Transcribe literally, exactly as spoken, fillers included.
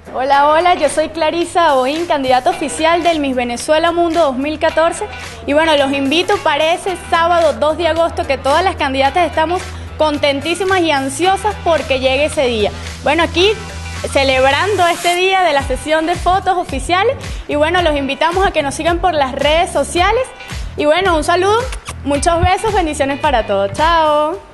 Hola, hola, yo soy Clarisa Oín, candidata oficial del Miss Venezuela Mundo dos mil catorce y bueno, los invito para ese sábado dos de agosto que todas las candidatas estamos contentísimas y ansiosas porque llegue ese día. Bueno, aquí celebrando este día de la sesión de fotos oficiales y bueno, los invitamos a que nos sigan por las redes sociales y bueno, un saludo, muchos besos, bendiciones para todos, chao.